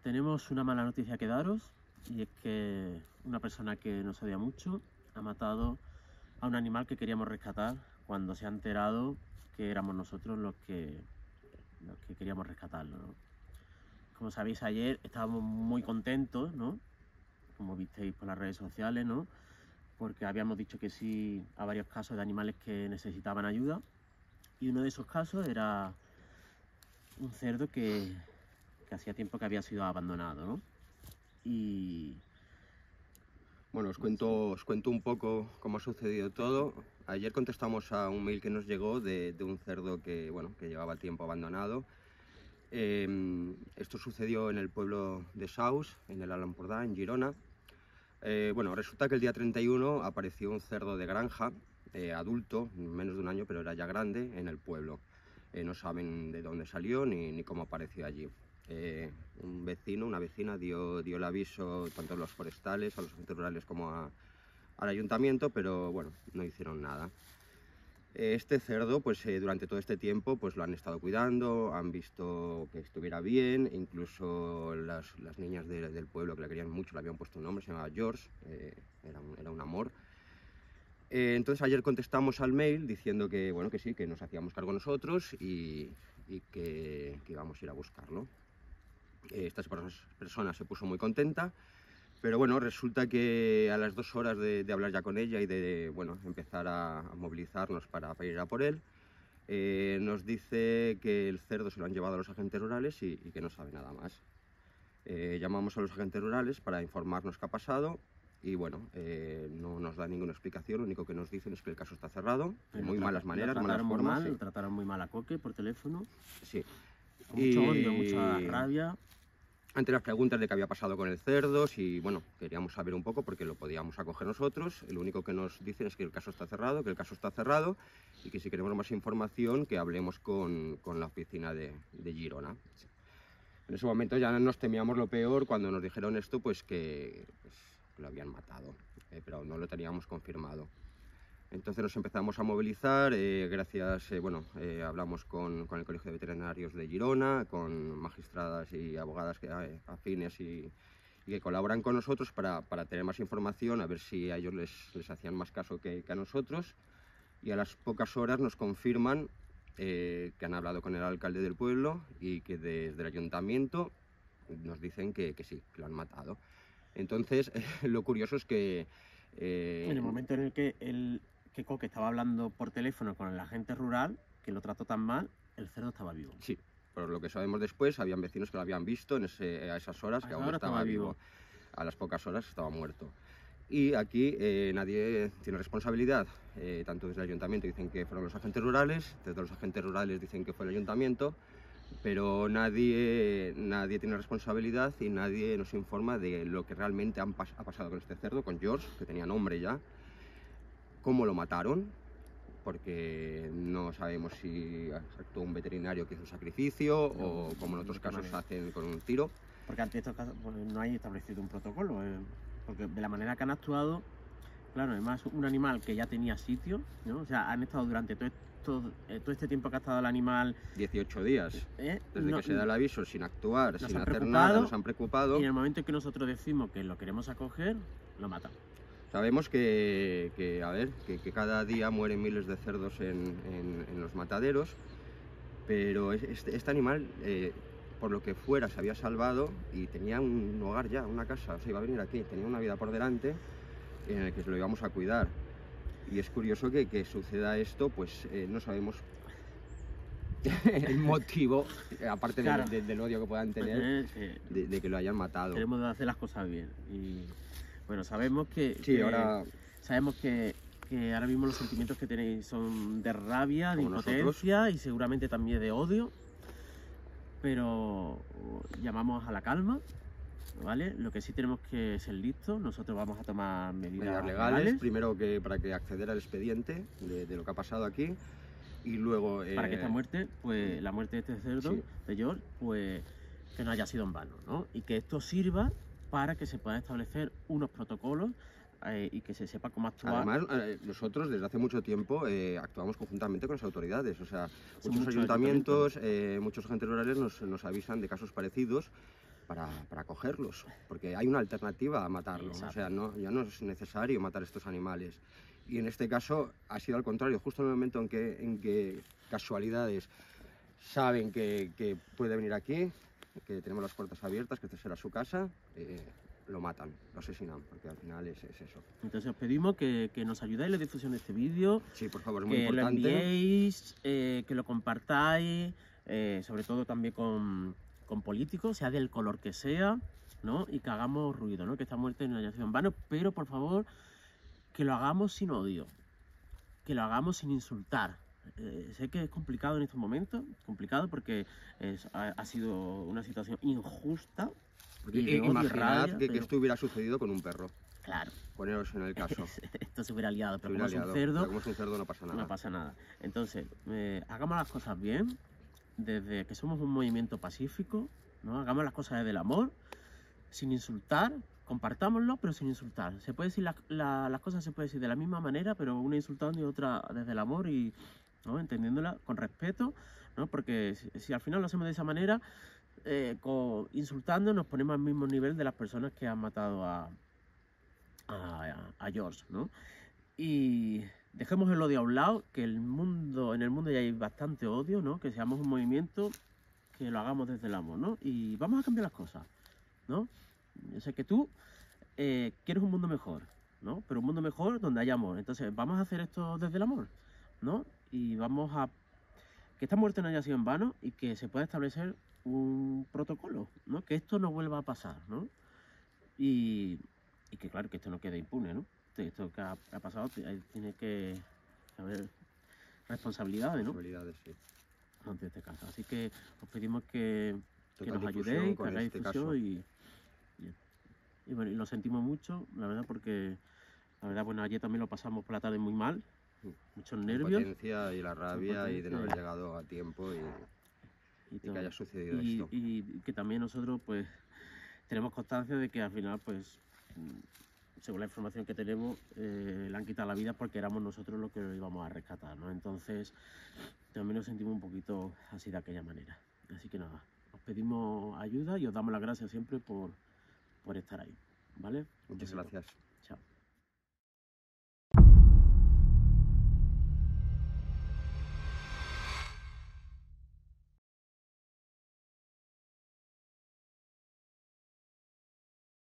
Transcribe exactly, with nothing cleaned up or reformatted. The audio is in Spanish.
Tenemos una mala noticia que daros, y es que una persona que nos odia mucho ha matado a un animal que queríamos rescatar cuando se ha enterado que éramos nosotros los que, los que queríamos rescatarlo, ¿no? Como sabéis, ayer estábamos muy contentos, ¿no? Como visteis por las redes sociales, ¿no? Porque habíamos dicho que sí a varios casos de animales que necesitaban ayuda, y uno de esos casos era un cerdo que, que hacía tiempo que había sido abandonado, ¿no? Y bueno, os cuento, os cuento un poco cómo ha sucedido todo. Ayer contestamos a un mail que nos llegó de, de un cerdo que, bueno, que llevaba tiempo abandonado. Eh, esto sucedió en el pueblo de Saus, en el Alt Empordà, en Girona. Eh, bueno, resulta que el día treinta y uno apareció un cerdo de granja, eh, adulto, menos de un año, pero era ya grande, en el pueblo. Eh, no saben de dónde salió ni, ni cómo apareció allí. Eh, un vecino, una vecina dio, dio el aviso tanto a los forestales, a los agentes rurales como a, al ayuntamiento, pero bueno, no hicieron nada. Eh, este cerdo, pues eh, durante todo este tiempo, pues lo han estado cuidando, han visto que estuviera bien, incluso las, las niñas de, del pueblo que le querían mucho le habían puesto un nombre, se llamaba George, eh, era, un, era un amor. Eh, entonces ayer contestamos al mail diciendo que, bueno, que sí, que nos hacíamos cargo nosotros y, y que, que íbamos a ir a buscarlo. Eh, esta persona se puso muy contenta, pero bueno, resulta que a las dos horas de, de hablar ya con ella y de, bueno, empezar a, a movilizarnos para, para ir a por él, eh, nos dice que el cerdo se lo han llevado a los agentes rurales y, y que no sabe nada más. Eh, llamamos a los agentes rurales para informarnos qué ha pasado y bueno, eh, no nos da ninguna explicación, lo único que nos dicen es que el caso está cerrado, de muy malas maneras, malas muy formas. mal, Sí. Lo trataron muy mal a Coque por teléfono. Sí. Con mucho y... odio, mucha rabia. Ante las preguntas de qué había pasado con el cerdo, si, bueno, queríamos saber un poco porque lo podíamos acoger nosotros, lo único que nos dicen es que el caso está cerrado, que el caso está cerrado y que si queremos más información que hablemos con, con la oficina de, de Girona. En ese momento ya nos temíamos lo peor cuando nos dijeron esto, pues que, pues, que lo habían matado, eh, pero no lo teníamos confirmado. Entonces nos empezamos a movilizar, eh, gracias, eh, bueno, eh, hablamos con, con el Colegio de Veterinarios de Girona, con magistradas y abogadas que, eh, afines y, y que colaboran con nosotros para, para tener más información, a ver si a ellos les, les hacían más caso que, que a nosotros. Y a las pocas horas nos confirman eh, que han hablado con el alcalde del pueblo y que desde el ayuntamiento nos dicen que, que sí, que lo han matado. Entonces, eh, lo curioso es que... Eh, en el momento en el que el... que Coque estaba hablando por teléfono con el agente rural, que lo trató tan mal, el cerdo estaba vivo. Sí, por lo que sabemos después, habían vecinos que lo habían visto en ese, a esas horas, a que aún estaba, estaba vivo. vivo. A las pocas horas estaba muerto. Y aquí eh, nadie tiene responsabilidad, eh, tanto desde el ayuntamiento dicen que fueron los agentes rurales, desde los agentes rurales dicen que fue el ayuntamiento, pero nadie, nadie tiene responsabilidad y nadie nos informa de lo que realmente han pas ha pasado con este cerdo, con George, que tenía nombre ya, cómo lo mataron, porque no sabemos si actuó un veterinario que hizo un sacrificio no, o como en otros casos se hacen con un tiro. Porque ante estos casos pues, no hay establecido un protocolo, eh, porque de la manera que han actuado, claro, además un animal que ya tenía sitio, ¿no? O sea, han estado durante todo, esto, eh, todo este tiempo que ha estado el animal... dieciocho días, eh, desde no, que se da el aviso, sin actuar, sin hacer nada, nos han preocupado. Y en el momento en que nosotros decimos que lo queremos acoger, lo matan. Sabemos que, que a ver, que, que cada día mueren miles de cerdos en, en, en los mataderos, pero este, este animal, eh, por lo que fuera, se había salvado y tenía un hogar ya, una casa, o sea, iba a venir aquí, tenía una vida por delante en el que lo íbamos a cuidar. Y es curioso que, que suceda esto, pues eh, no sabemos el motivo, aparte claro. de, de, del odio que puedan tener, de, de que lo hayan matado. Queremos hacer las cosas bien. Y bueno, sabemos que, sí, que ahora... sabemos que, que ahora mismo los sentimientos que tenéis son de rabia, de impotencia nosotros. Y seguramente también de odio, pero llamamos a la calma, ¿vale? Lo que sí tenemos que ser listos, nosotros vamos a tomar medidas, medidas legales, legales, primero que para que acceder al expediente de, de lo que ha pasado aquí, y luego... Para eh, que esta muerte, pues la muerte de este cerdo, sí. de George, pues que no haya sido en vano, ¿no? Y que esto sirva para que se puedan establecer unos protocolos eh, y que se sepa cómo actuar. Además, eh, nosotros desde hace mucho tiempo eh, actuamos conjuntamente con las autoridades, o sea, muchos, muchos ayuntamientos, eh, muchos agentes rurales nos, nos avisan de casos parecidos para, para cogerlos, porque hay una alternativa a matarlos. Exacto. O sea, no, ya no es necesario matar estos animales. Y en este caso ha sido al contrario, justo en el momento en que, en que casualidades saben que, que puede venir aquí, que tenemos las puertas abiertas, que esta será su casa, eh, lo matan, lo asesinan, porque al final es, es eso. Entonces os pedimos que, que nos ayudáis en la difusión de este vídeo, Sí, por favor, es muy que lo importante. enviéis, eh, que lo compartáis, eh, sobre todo también con, con políticos, sea del color que sea, ¿no? Y que hagamos ruido, ¿no? Que esta muerte no haya sido en vano, pero por favor, que lo hagamos sin odio, que lo hagamos sin insultar. Eh, sé que es complicado en estos momentos, complicado porque es, ha, ha sido una situación injusta. Porque, y de odio y imaginad rabia, que, que pero- esto hubiera sucedido con un perro. Claro, Poneros en el caso. esto se hubiera liado, Se pero hubiera como es un liado, cerdo, pero como es un cerdo no pasa nada. no pasa nada. Entonces, eh, hagamos las cosas bien, desde que somos un movimiento pacífico, ¿no? Hagamos las cosas desde el amor, sin insultar, compartámoslo, pero sin insultar. Se puede decir la- la- las cosas se puede decir de la misma manera, pero una insultando y otra desde el amor y, ¿no? Entendiéndola con respeto, ¿no? Porque si, si al final lo hacemos de esa manera, eh, con- insultando nos ponemos al mismo nivel de las personas que han matado a, a, a George, ¿no? Y dejemos el odio a un lado, que el mundo, en el mundo ya hay bastante odio, ¿no? Que seamos un movimiento, que lo hagamos desde el amor, ¿no? Y vamos a cambiar las cosas, ¿no? Yo sé que tú eh, quieres un mundo mejor, ¿no? Pero un mundo mejor donde haya amor. Entonces, vamos a hacer esto desde el amor, ¿no? Y vamos a... que esta muerte no haya sido en vano y que se pueda establecer un protocolo, ¿no? Que esto no vuelva a pasar, ¿no? Y, y que claro, que esto no quede impune, ¿no? Esto que ha, ha pasado, tiene que haber responsabilidades, ¿no? Responsabilidades, sí. Ante este caso. Así que os pedimos que, que Total nos difusión ayudéis, que con hagáis este difusión caso. y, y, y bueno, y lo sentimos mucho, la verdad, porque la verdad, bueno, ayer también lo pasamos por la tarde muy mal, muchos La nervios. impotencia y la rabia y de no haber impotencia. llegado a tiempo y, Y, y que todo. haya sucedido y, esto. y que también nosotros pues tenemos constancia de que al final pues mm, según la información que tenemos eh, le han quitado la vida porque éramos nosotros los que lo íbamos a rescatar, ¿no? Entonces también nos sentimos un poquito así de aquella manera. Así que nada, os pedimos ayuda y os damos las gracias siempre por, por estar ahí, ¿vale? Muchas Un besito. gracias. Chao.